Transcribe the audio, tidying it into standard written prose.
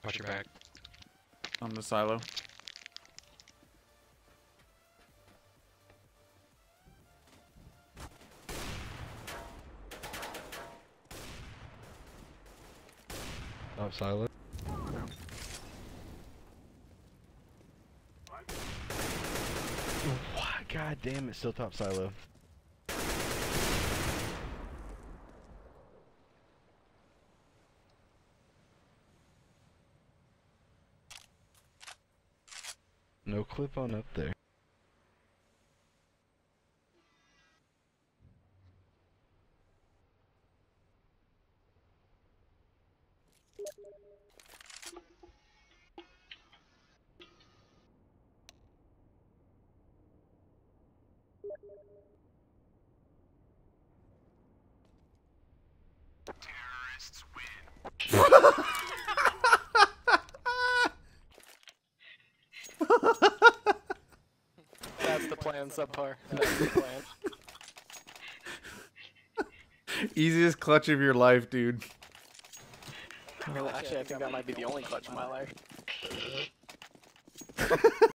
Watch your back. On the silo. Top silo. What? God damn it! Still top silo. No clip on up there. Terrorists win. That's the plan, subpar. That's the plan. Easiest clutch of your life, dude. Actually, I think that might be the only clutch in my life.